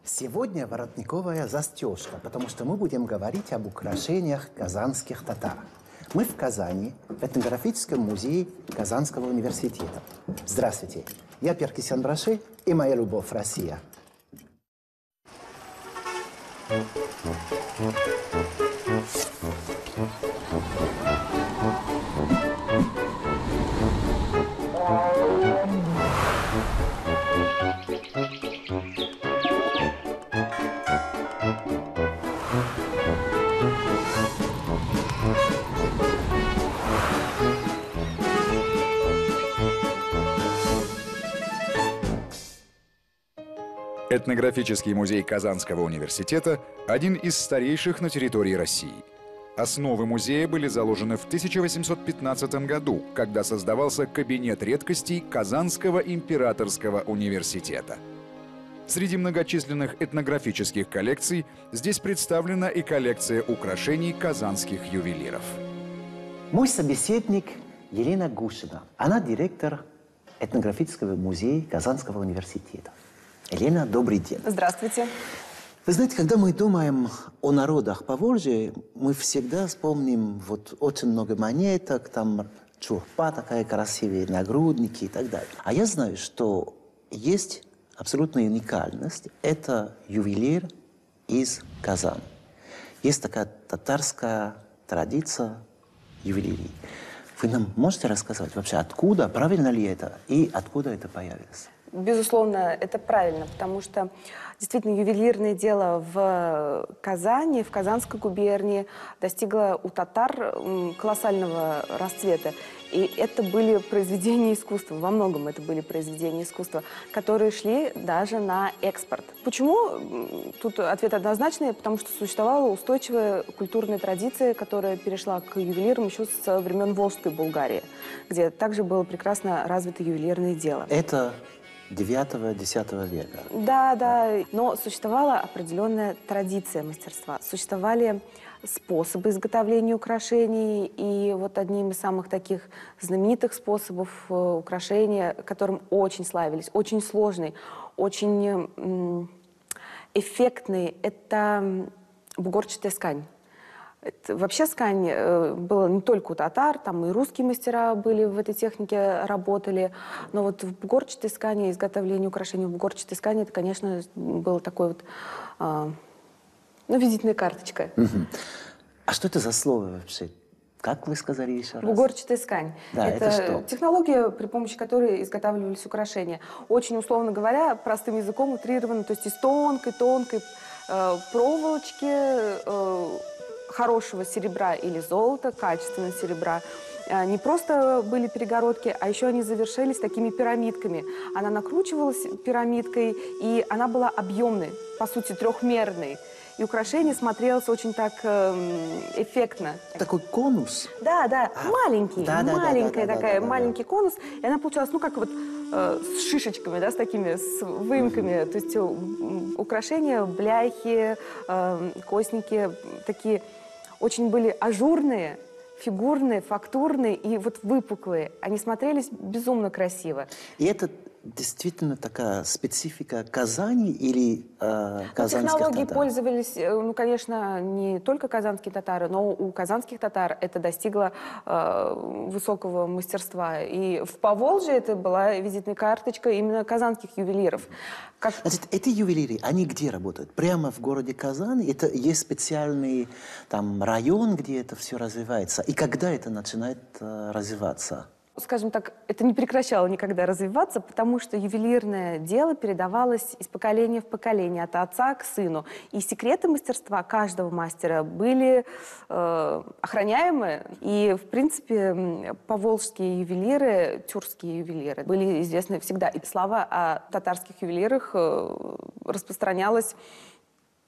Сегодня воротниковая застежка, потому что мы будем говорить об украшениях казанских татар. Мы в Казани, в этнографическом музее Казанского университета. Здравствуйте, я Перкисян Браши и моя любовь Россия. Этнографический музей Казанского университета – один из старейших на территории России. Основы музея были заложены в 1815 году, когда создавался кабинет редкостей Казанского императорского университета. Среди многочисленных этнографических коллекций здесь представлена и коллекция украшений казанских ювелиров. Мой собеседник Елена Гушина. Она директор этнографического музея Казанского университета. Елена, добрый день. Здравствуйте. Вы знаете, когда мы думаем о народах Поволжья, мы всегда вспомним вот очень много монеток, там чурпа такая красивая, нагрудники и так далее. А я знаю, что есть абсолютная уникальность. Это ювелир из Казани. Есть такая татарская традиция ювелирии. Вы нам можете рассказать вообще, откуда, правильно ли это и откуда это появилось? Безусловно, это правильно, потому что действительно ювелирное дело в Казани, в Казанской губернии достигло у татар колоссального расцвета. И это были произведения искусства, во многом это были произведения искусства, которые шли даже на экспорт. Почему? Тут ответ однозначный, потому что существовала устойчивая культурная традиция, которая перешла к ювелирам еще с времен Волжской Булгарии, где также было прекрасно развито ювелирное дело. Это 9-10 века. Да, но существовала определенная традиция мастерства. Существовали способы изготовления украшений, и вот одним из самых таких знаменитых способов украшения, которым очень славились, очень сложный, очень эффектный, это бугорчатая скань. Вообще скань была не только у татар, там и русские мастера были в этой технике, работали. Но вот в бугорчатой скане, изготовление украшений в бугорчатой скане, это, конечно, было такой вот, визитная карточка. А что это за слово вообще? Как вы сказали еще раз? Бугорчатая скань. Да, это что? Технология, при помощи которой изготавливались украшения. Очень, условно говоря, простым языком утрированно, то есть из тонкой проволочки, хорошего серебра или золота, качественного серебра. Не просто были перегородки, а еще они завершались такими пирамидками. Она накручивалась пирамидкой, и она была объемной, по сути, трехмерной. И украшение смотрелось очень так эффектно. Такой конус? Да, маленький, маленький да. конус. И она получалась, ну, как вот с шишечками, да, с такими, с выемками. То есть украшения, бляхи, костники такие очень были ажурные, фигурные, фактурные и вот выпуклые. Они смотрелись безумно красиво. И это действительно такая специфика Казани или казанских технологии татар? пользовались, ну, конечно, не только казанские татары, но у казанских татар это достигло высокого мастерства. И в Поволжье это была визитная карточка именно казанских ювелиров. Значит, эти ювелиры, они где работают? Прямо в городе Казани? Это есть специальный там район, где это все развивается? И когда это начинает развиваться? Скажем так, это не прекращало никогда развиваться, потому что ювелирное дело передавалось из поколения в поколение, от отца к сыну. И секреты мастерства каждого мастера были охраняемы. И, в принципе, поволжские ювелиры, тюркские ювелиры были известны всегда. И слава о татарских ювелирах распространялась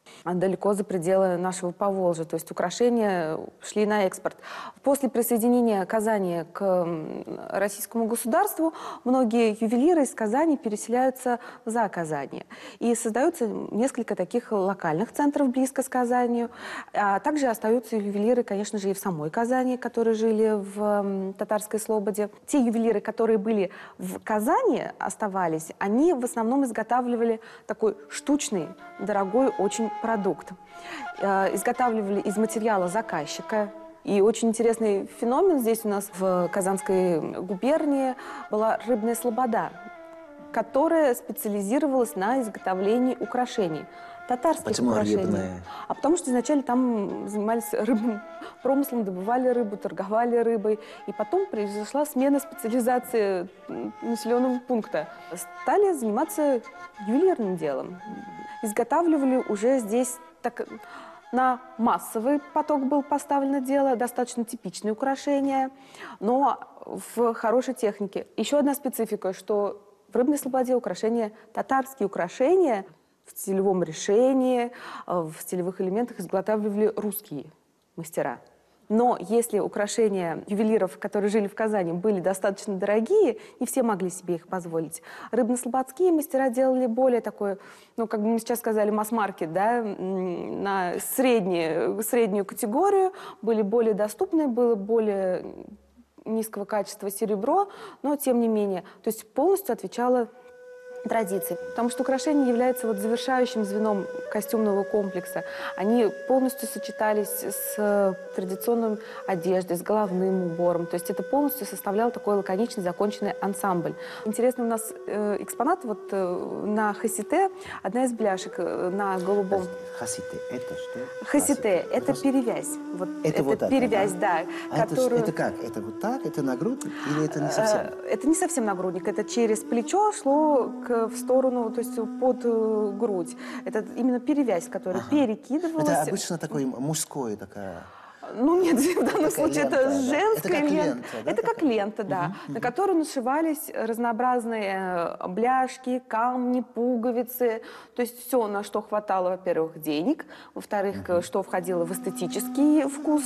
далеко за пределы нашего Поволжья. То есть украшения шли на экспорт. После присоединения Казани к российскому государству многие ювелиры из Казани переселяются за Казань. И создаются несколько таких локальных центров близко с Казанью. А также остаются ювелиры, конечно же, и в самой Казани, которые жили в Татарской Слободе. Те ювелиры, которые были в Казани, оставались, они в основном изготавливали такой штучный, дорогой очень продукт. Изготавливали из материала заказчика. И очень интересный феномен здесь у нас в Казанской губернии была рыбная слобода, которая специализировалась на изготовлении украшений. Татарских Почему украшений. рыбная? А потому что изначально там занимались рыбным промыслом, добывали рыбу, торговали рыбой. И потом произошла смена специализации населенного пункта. Стали заниматься ювелирным делом. Изготавливали уже здесь так, на массовый поток было поставлено дело, достаточно типичные украшения, но в хорошей технике. Еще одна специфика, что в рыбной слободе украшения, татарские украшения в стилевом решении, в стилевых элементах изготавливали русские мастера. Но если украшения ювелиров, которые жили в Казани, были достаточно дорогие, не все могли себе их позволить. Рыбно-слободские мастера делали более такое, ну, как бы мы сейчас сказали, масс-маркет, да, на среднюю категорию, были более доступны, было более низкого качества серебро, но тем не менее, то есть полностью отвечало традиции. Потому что украшения являются вот завершающим звеном костюмного комплекса. Они полностью сочетались с традиционной одеждой, с головным убором. То есть это полностью составлял такой лаконичный, законченный ансамбль. Интересный у нас экспонат вот на хасите, одна из бляшек на голубом. Хасите, это что? Хасите – это перевязь. Вот это вот перевязь, это, да. А которую... это как? Это вот так? Это нагрудник? Или это не совсем? Это не совсем нагрудник. Это через плечо шло в сторону, то есть под грудь. Это именно перевязь, которая перекидывалась. Это обычно такой мужской такая... Ну нет, в данном случае лента, это да? женская Это как лента. лента, да, Это как лента, да, на которую нашивались разнообразные бляшки, камни, пуговицы. То есть все, на что хватало, во-первых, денег, во-вторых, что входило в эстетический вкус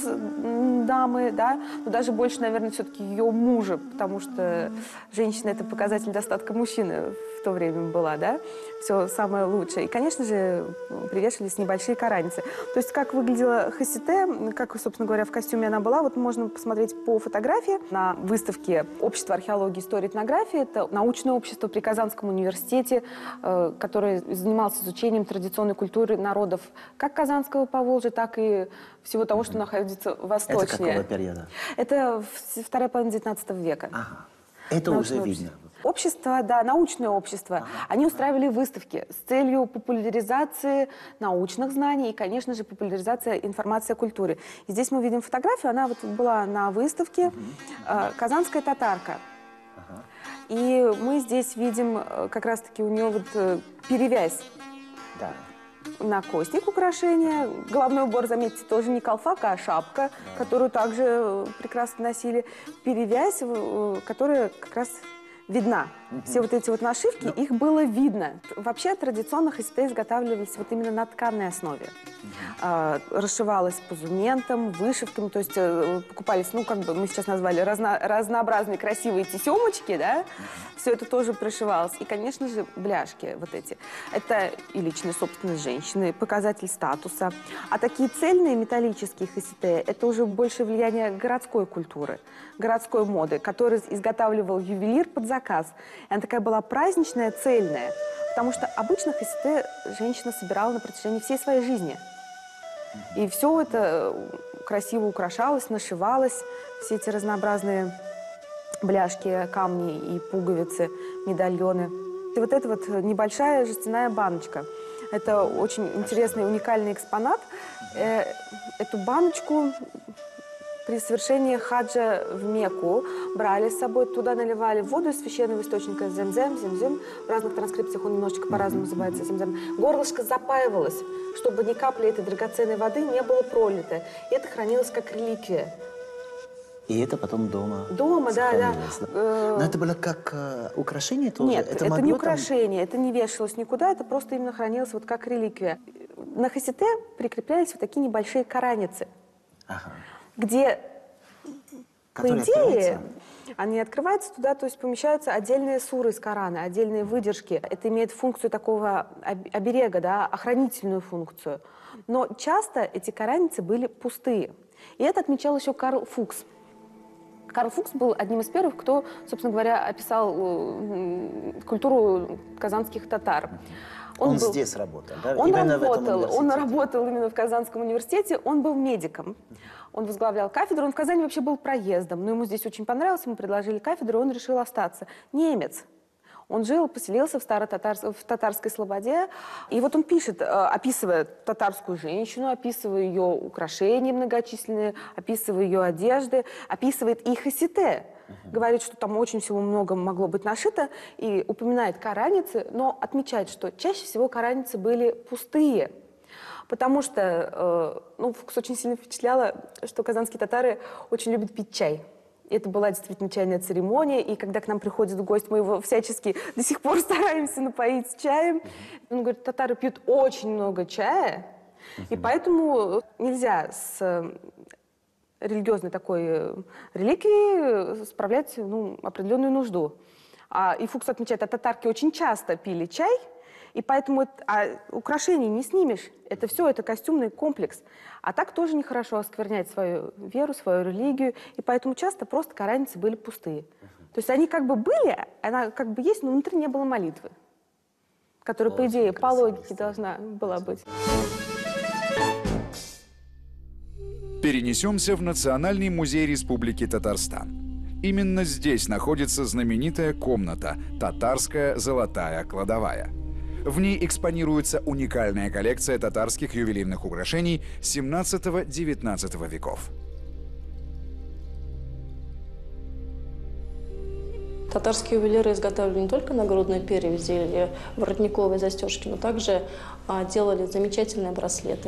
дамы, да, но даже больше, наверное, все-таки ее мужа, потому что женщина – это показатель достатка мужчины в то время была, да, все самое лучшее. И, конечно же, привешивались небольшие караницы. То есть как выглядела хасите, как, собственно говоря, в костюме она была, вот можно посмотреть по фотографии на выставке Общества археологии, истории и этнографии. Это научное общество при Казанском университете, которое занималось изучением традиционной культуры народов как Казанского Поволжья, так и всего того, что находится восточнее. Это какого периода? Это вторая половина 19 века. Ага. Это уже видно. Общество, да, научное общество. Они устраивали выставки с целью популяризации научных знаний и, конечно же, популяризация информации о культуре. И здесь мы видим фотографию, она вот была на выставке «Казанская татарка». И мы здесь видим как раз-таки у нее вот перевязь. Да. Накосник украшения. Головной убор, заметьте, тоже не колфак, а шапка, которую также прекрасно носили. Перевязь, которая как раз видна. Все вот эти вот нашивки, их было видно. Вообще традиционно хасите изготавливались вот именно на тканной основе. Расшивалась позументом, вышивками, то есть покупались, ну, как бы мы сейчас назвали, разнообразные красивые тесемочки, да, все это тоже прошивалось. И, конечно же, бляшки вот эти. Это и личная собственность женщины, показатель статуса. А такие цельные металлические хасите, это уже больше влияние городской культуры, городской моды, которую изготавливал ювелир под заказ. И она такая была праздничная, цельная, потому что обычно хасите женщина собирала на протяжении всей своей жизни. И все это красиво украшалось, нашивалось, все эти разнообразные бляшки, камни и пуговицы, медальоны. И вот эта вот небольшая жестяная баночка. Это очень интересный, уникальный экспонат. Эту баночку при совершении хаджа в Мекку брали с собой, туда наливали воду из священного источника земзем. В разных транскрипциях он немножечко по-разному называется земзем. Горлышко запаивалось, чтобы ни капли этой драгоценной воды не было пролито. И это хранилось как реликвия. И это потом дома. Дома, да. Но это было как украшение тоже? Нет, это могло не там... украшение, это не вешалось никуда, это просто именно хранилось вот как реликвия. на хасите прикреплялись вот такие небольшие караницы, Ага. где, по Которые идее, открываются? они открываются туда, то есть помещаются отдельные суры из Корана, отдельные выдержки. Это имеет функцию такого оберега, да, охранительную функцию. Но часто эти караницы были пустые. И это отмечал еще Карл Фукс. Карл Фукс был одним из первых, кто, собственно говоря, описал культуру казанских татар. Он был- здесь работал, да? Он Именно в этом работал, он университете? работал именно в Казанском университете, он был медиком. Он возглавлял кафедру, он в Казани вообще был проездом, но ему здесь очень понравилось, ему предложили кафедру, он решил остаться. Немец. Он жил, поселился в татарской слободе. И вот он пишет, описывая татарскую женщину, описывая ее украшения многочисленные, описывая ее одежды, описывает и хасите. Говорит, что там очень всего много могло быть нашито, и упоминает караницы, но отмечает, что чаще всего караницы были пустые. Потому что, Фукс очень сильно впечатляло, что казанские татары очень любят пить чай. Это была действительно чайная церемония, и когда к нам приходит гость, мы его всячески до сих пор стараемся напоить чаем. Он говорит, татары пьют очень много чая, и поэтому нельзя с религиозной такой реликвией справлять определенную нужду. И Фукс отмечает, татарки очень часто пили чай, и поэтому украшений не снимешь. Это все, это костюмный комплекс. А так тоже нехорошо осквернять свою веру, свою религию. И поэтому часто просто караницы были пустые. То есть они как бы были, она как бы есть, но внутри не было молитвы, которая, по идее, по логике должна была быть. Перенесемся в Национальный музей Республики Татарстан. Именно здесь находится знаменитая комната «Татарская золотая кладовая». В ней экспонируется уникальная коллекция татарских ювелирных украшений 17-19 веков. Татарские ювелиры изготавливали не только нагрудные перевязи или воротниковые застежки, но также делали замечательные браслеты.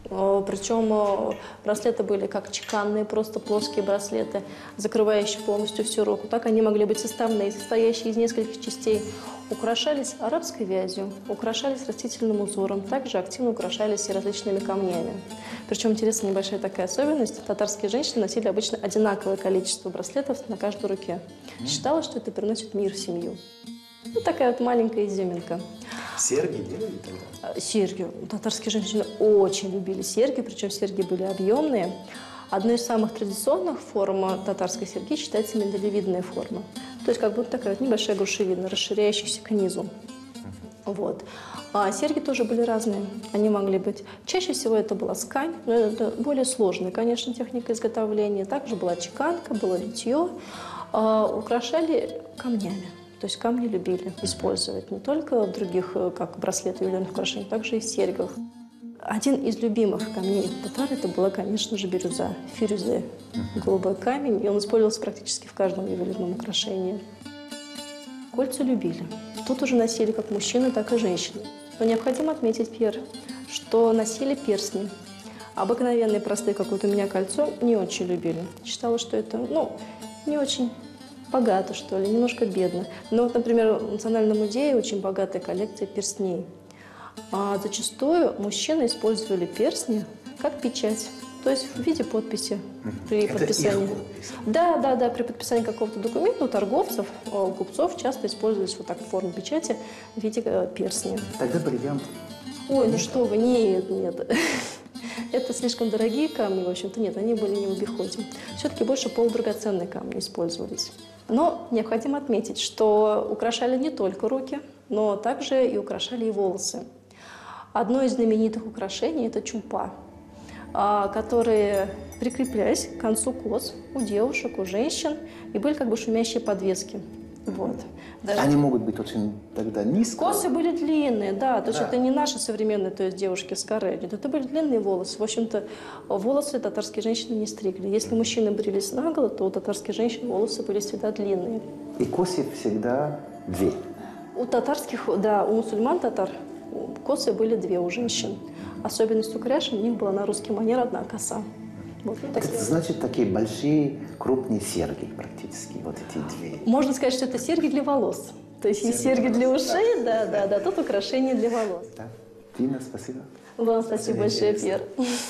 Причем браслеты были как чеканные, просто плоские браслеты, закрывающие полностью всю руку. Так они могли быть составные, состоящие из нескольких частей. Украшались арабской вязью, украшались растительным узором, также активно украшались и различными камнями. Причем интересная небольшая такая особенность. Татарские женщины носили обычно одинаковое количество браслетов на каждой руке. Считалось, что это приносит мир в семью. Такая вот маленькая изюминка. Серьги делали тогда? Серьги. Татарские женщины очень любили серьги, причем серьги были объемные. Одной из самых традиционных форм татарской серьги считается миндалевидная форма. То есть как будто такая вот небольшая грушевина, расширяющаяся к низу. Вот. А серьги тоже были разные. Они могли быть... Чаще всего это была скань, но это более сложная, конечно, техника изготовления. Также была чеканка, было литье. Украшали камнями. То есть камни любили использовать не только в других, как браслеты ювелирных украшений, также и в серьгах. Один из любимых камней татар это была, конечно же, бирюза, фирюзе, голубой камень, и он использовался практически в каждом ювелирном украшении. Кольца любили. Тут уже носили как мужчины, так и женщины. Но необходимо отметить, Пьер, что носили перстни. Обыкновенные, простые, как вот у меня кольцо, не очень любили. Считала, что это, не очень богато, что ли, немножко бедно. Но вот, например, в Национальном музее очень богатая коллекция перстней. А зачастую мужчины использовали перстни как печать, то есть в виде подписи при подписании. Да, при подписании какого-то документа у торговцев, у купцов часто использовались вот так в форме печати в виде перстня. Тогда бриллиант. Ой, ну что вы, нет. Это слишком дорогие камни, в общем-то, нет, они были не в обиходе. Все-таки больше полудрагоценные камни использовались. Но необходимо отметить, что украшали не только руки, но также и украшали и волосы. Одно из знаменитых украшений – это чумпа, которые прикреплялись к концу кос у девушек, у женщин, и были как бы шумящие подвески. Вот. Они могут быть очень тогда низкие. Косы были длинные, да, то есть это не наши современные, то есть девушки с каре, это были длинные волосы. В общем-то, волосы татарские женщины не стригли. Если мужчины брились наголо, то у татарских женщин волосы были всегда длинные. И косы всегда две. У татарских, да, у мусульман татар косы были две у женщин. Особенность украшений у них была на русский манер одна коса. Вот Это значит такие большие, крупные серьги практически, вот эти две. Можно сказать, что это серьги для волос. То есть есть серьги для ушей, да, тут украшения для волос. Да. Дина, спасибо. Вам спасибо большое, Пьер.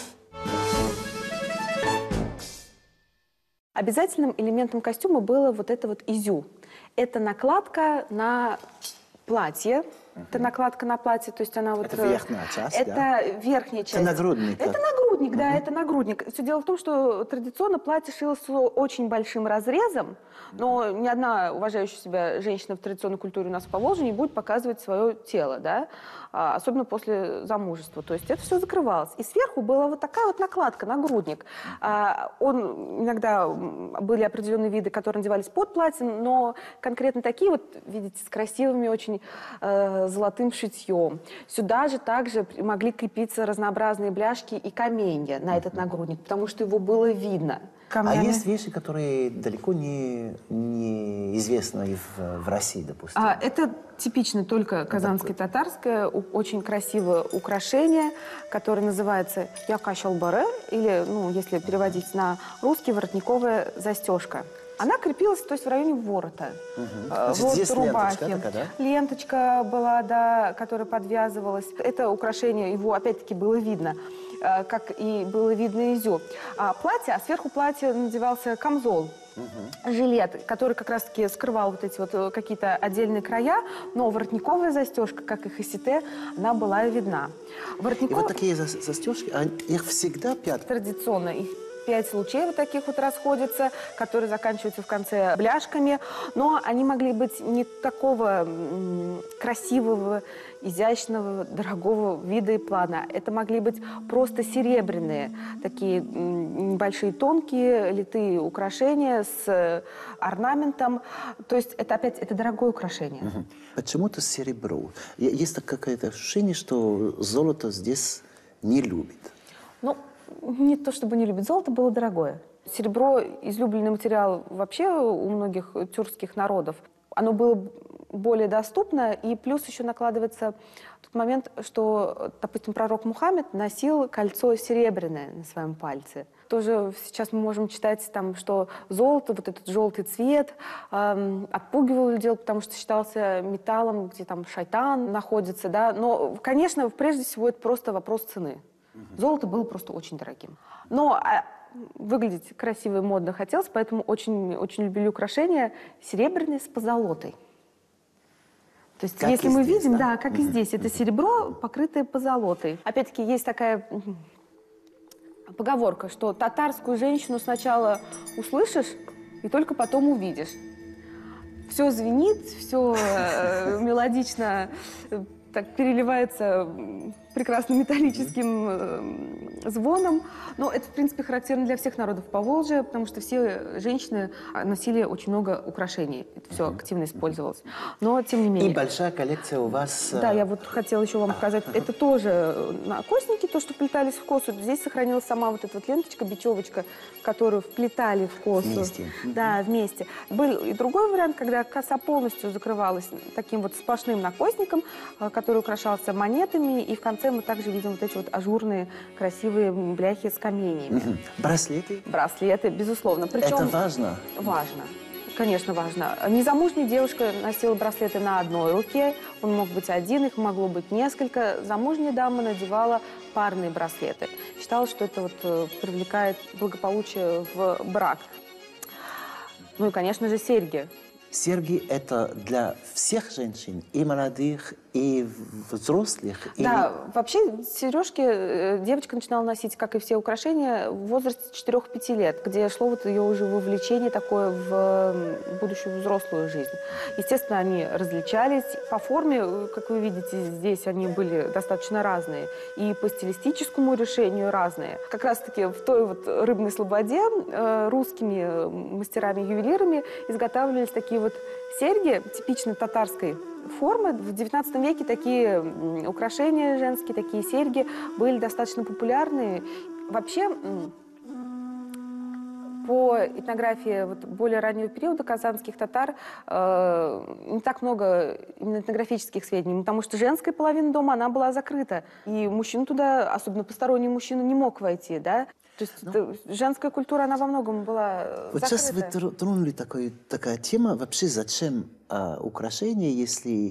Обязательным элементом костюма было вот это вот изю. Это накладка на платье. Это накладка на платье, то есть она вот... Это верхняя часть, это да? верхняя часть. Это нагрудник. Это нагрудник, да, это нагрудник. Все дело в том, что традиционно платье шилось с очень большим разрезом, но ни одна уважающая себя женщина в традиционной культуре у нас в Поволжье не будет показывать свое тело, да, особенно после замужества. То есть это все закрывалось. И сверху была вот такая вот накладка, нагрудник. Иногда были определенные виды, которые надевались под платье, но конкретно такие вот, видите, с красивыми очень золотым шитьем. Сюда же также могли крепиться разнообразные бляшки и каменья на этот нагрудник, потому что его было видно. А есть вещи, которые далеко не известны в России, допустим? Это типично только казанское татарское, очень красивое украшение, которое называется якашалбары, или, ну, если переводить на русский, воротниковая застежка. Она крепилась, то есть в районе ворота. Значит, Вот здесь рубахи. ленточка такая, да? Ленточка была, да, которая подвязывалась. Это украшение, его опять-таки было видно, как и было видно изю. Платье, а сверху платья надевался камзол. Жилет, который как раз-таки скрывал вот эти вот какие-то отдельные края, но воротниковая застежка, как и хасите, она была видна. И вот такие застежки, их всегда 5? Традиционно их 5 лучей вот таких вот расходятся, которые заканчиваются в конце бляшками, но они могли быть не такого красивого, изящного, дорогого вида и плана. Это могли быть просто серебряные, такие небольшие, тонкие, литые украшения с орнаментом. То есть это опять, это дорогое украшение. Почему-то серебро. Есть какое-то ощущение, что золото здесь не любит. Ну, не то чтобы не любит, золото было дорогое. Серебро – излюбленный материал вообще у многих тюркских народов. Оно было более доступно, и плюс еще накладывается тот момент, что, допустим, пророк Мухаммед носил кольцо серебряное на своем пальце. Тоже сейчас мы можем читать, там, что золото, вот этот желтый цвет, отпугивал людей, потому что считался металлом, где там шайтан находится. Да? Но, конечно, прежде всего, это просто вопрос цены. Золото было просто очень дорогим. Но выглядеть красиво и модно хотелось, поэтому очень, очень любили украшения серебряные с позолотой. То есть, как если мы здесь, видим, да, как и здесь, это серебро, покрытое позолотой. Опять-таки, есть такая поговорка, что татарскую женщину сначала услышишь и только потом увидишь. Все звенит, все мелодично так переливается прекрасным металлическим звоном. Но это, в принципе, характерно для всех народов Поволжья, потому что все женщины носили очень много украшений. Это все активно использовалось. Но, тем не менее... И большая коллекция у вас... Да, я вот хотела еще вам показать. Это тоже накосники, то, что вплетались в косу. Здесь сохранилась сама вот эта вот ленточка, бечевочка, которую вплетали в косу. Вместе. Да, вместе. Был и другой вариант, когда коса полностью закрывалась таким вот сплошным накосником, который украшался монетами, и в конце мы также видим вот эти вот ажурные, красивые бляхи с каменьями. Браслеты? Браслеты, безусловно. Причем, это важно? Важно. Конечно, важно. Незамужняя девушка носила браслеты на одной руке. Он мог быть один, их могло быть несколько. Замужняя дама надевала парные браслеты. Считалось, что это вот привлекает благополучие в брак. Ну и, конечно же, серьги. Серьги – это для всех женщин, и молодых, и взрослых? Да, вообще сережки девочка начинала носить, как и все украшения, в возрасте 4-5 лет, где шло вот ее уже вовлечение такое в будущую взрослую жизнь. Естественно, они различались. По форме, как вы видите, здесь они были достаточно разные. И по стилистическому решению разные. Как раз-таки в той вот рыбной слободе русскими мастерами-ювелирами изготавливались такие вот серьги типично татарской формы. В XIX веке такие украшения женские, такие серьги были достаточно популярны. Вообще, по этнографии вот более раннего периода казанских татар не так много именно этнографических сведений, потому что женская половина дома, она была закрыта. И мужчина туда, особенно посторонний мужчина, не мог войти, да? То есть женская культура, она во многом была вот закрыта. сейчас вы тронули такая тема, вообще зачем украшения, если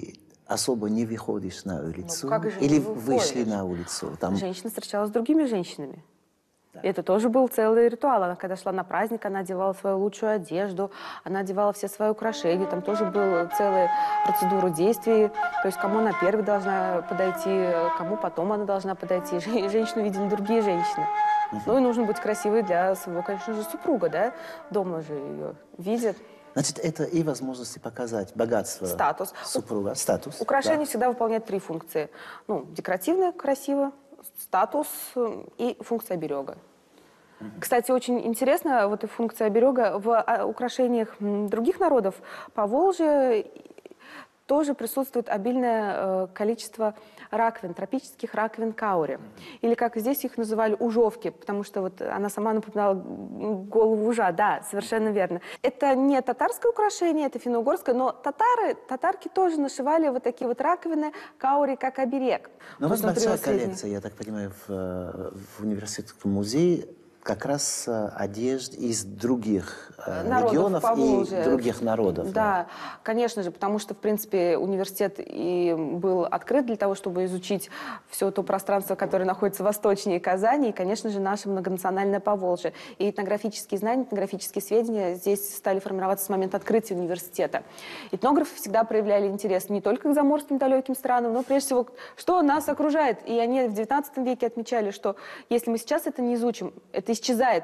особо не выходишь на улицу? как же Или не вышли выходишь? на улицу? Там... Женщина встречалась с другими женщинами. Это тоже был целый ритуал. Она, когда шла на праздник, она одевала свою лучшую одежду, она одевала все свои украшения. Там тоже была целая процедура действий. То есть кому она первой должна подойти, кому потом она должна подойти. Женщину видели другие женщины. Ну и нужно быть красивой для своего, конечно же, супруга, да? Дома же ее видят. Значит, это и возможности показать богатство Статус. супруга, статус. Украшение да. всегда выполняет три функции. Ну, декоративное, красиво, статус и функция оберега. Кстати, очень интересно, вот и функция оберега в украшениях других народов Поволжья тоже присутствует обильное количество раковин, тропических раковин каури. Или, как здесь их называли, ужовки, потому что вот она сама напоминала голову ужа. Да, совершенно верно. Это не татарское украшение, это финно-угорское, но татарки тоже нашивали вот такие вот раковины каури как оберег. Но у вас Вот большая внутри коллекция, я так понимаю, в университетском музее как раз одежд из других регионов и других народов. Да, конечно же, потому что, в принципе, университет и был открыт для того, чтобы изучить все то пространство, которое находится восточнее Казани, и, конечно же, наше многонациональное Поволжье. И этнографические знания, этнографические сведения здесь стали формироваться с момента открытия университета. Этнографы всегда проявляли интерес не только к заморским далеким странам, но прежде всего, что нас окружает. И они в XIX веке отмечали, что если мы сейчас это не изучим, это исчезает.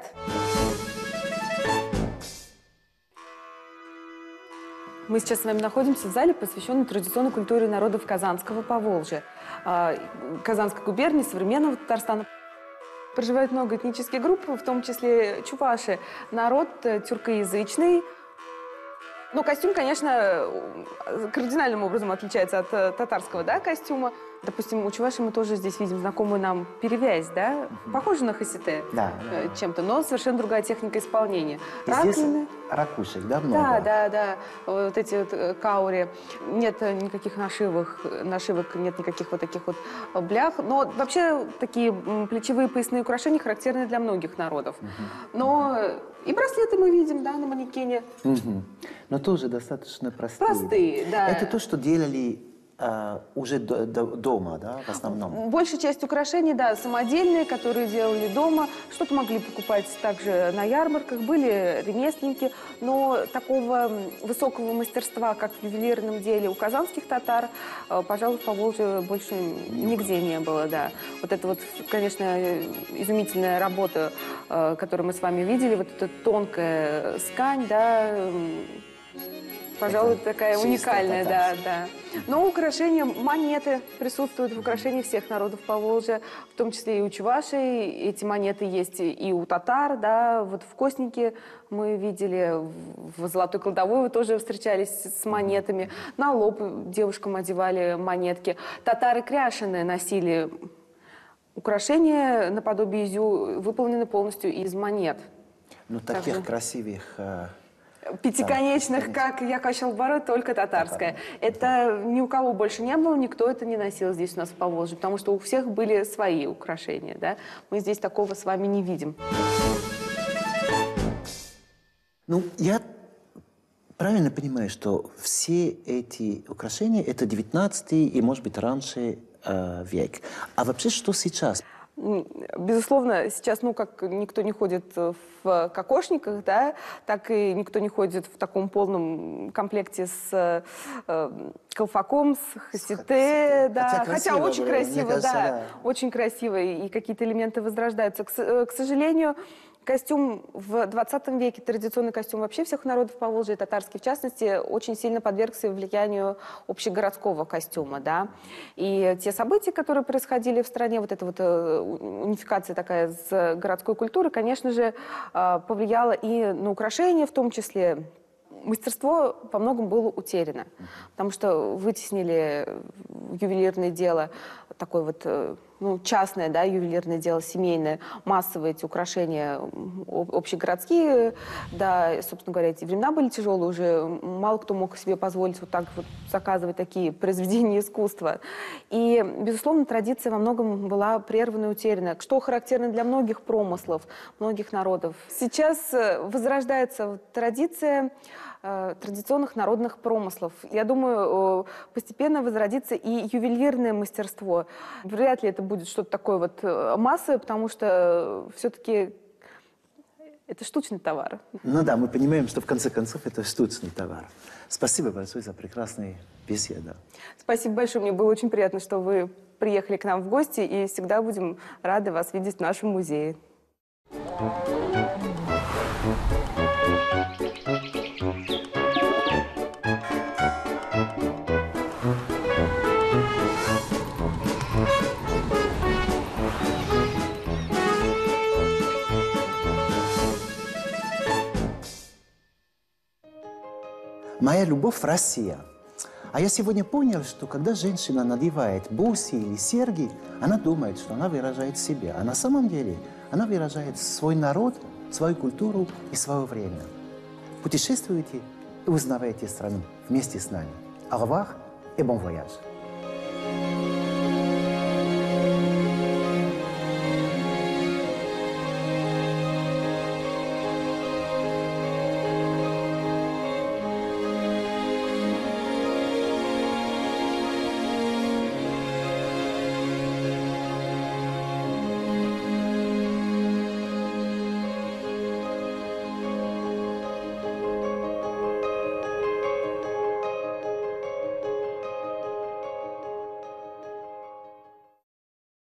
Мы сейчас с вами находимся в зале, посвященном традиционной культуре народов Казанского Поволжья, Казанской губернии, современного Татарстана. Проживает много этнических групп, в том числе чуваши. Народ тюркоязычный. Но костюм, конечно, кардинальным образом отличается от татарского, да, костюма. Допустим, у чуваши мы тоже здесь видим знакомую нам перевязь, да? Похоже на хасите чем-то, но совершенно другая техника исполнения. Здесь ракушек, да, много? Да. Вот эти вот каури. Нет никаких нашивок, нет никаких вот таких вот блях. Но вообще такие плечевые поясные украшения характерны для многих народов. Но и браслеты мы видим, да, на манекене. Но тоже достаточно простые. Простые, да. Это то, что делали уже дома, да, в основном? Большая часть украшений, да, самодельные, которые делали дома. Что-то могли покупать также на ярмарках. Были ремесленники, но такого высокого мастерства, как в ювелирном деле у казанских татар, пожалуй, в Поволжье больше нигде не было, да. Вот это вот, конечно, изумительная работа, которую мы с вами видели, вот эта тонкая скань, да, пожалуй, это такая уникальная, да. Но украшения, монеты присутствуют в украшениях всех народов Поволжья, в том числе и у чувашей. Эти монеты есть и у татар, да. Вот в Костнике мы видели, в Золотой кладовой вы тоже встречались с монетами. На лоб девушкам одевали монетки. Татары кряшеные носили украшения наподобие изю, выполнены полностью из монет. Ну, таких красивых... Пятиконечных, как Яков-Чалбары, только татарская. Это ни у кого больше не было, никто это не носил здесь у нас в Поволжье, потому что у всех были свои украшения, да? Мы здесь такого с вами не видим. Ну, я правильно понимаю, что все эти украшения — это 19 и, может быть, раньше век. А вообще, что сейчас? Безусловно, сейчас, ну, как никто не ходит в кокошниках, да, так и никто не ходит в таком полном комплекте с колфаком, с хасите, да. Хотя очень красиво, кажется, да, очень красиво, и какие-то элементы возрождаются. К сожалению, костюм в 20 веке, традиционный костюм вообще всех народов Поволжья, татарский в частности, очень сильно подвергся влиянию общегородского костюма, да. И те события, которые происходили в стране, вот эта вот унификация такая с городской культурой, конечно же, повлияла и на украшения в том числе. Мастерство во многом было утеряно, потому что вытеснили ювелирное дело, такое вот, ну, частное, да, ювелирное дело, семейное, массовые эти украшения общегородские, да, собственно говоря, эти времена были тяжелые, уже мало кто мог себе позволить вот так вот заказывать такие произведения искусства. И, безусловно, традиция во многом была прервана и утеряна, что характерно для многих промыслов, многих народов. Сейчас возрождается традиция традиционных народных промыслов. Я думаю, постепенно возродится и ювелирное мастерство. Вряд ли это будет что-то такое вот массовое, потому что все-таки это штучный товар. Ну да, мы понимаем, что в конце концов это штучный товар. Спасибо большое за прекрасную беседу. Спасибо большое. Мне было очень приятно, что вы приехали к нам в гости, и всегда будем рады вас видеть в нашем музее. Моя любовь – Россия. А я сегодня понял, что когда женщина надевает бусы или серьги, она думает, что она выражает себя. А на самом деле она выражает свой народ, свою культуру и свое время. Путешествуйте и узнавайте страну вместе с нами. Au revoir et bon voyage.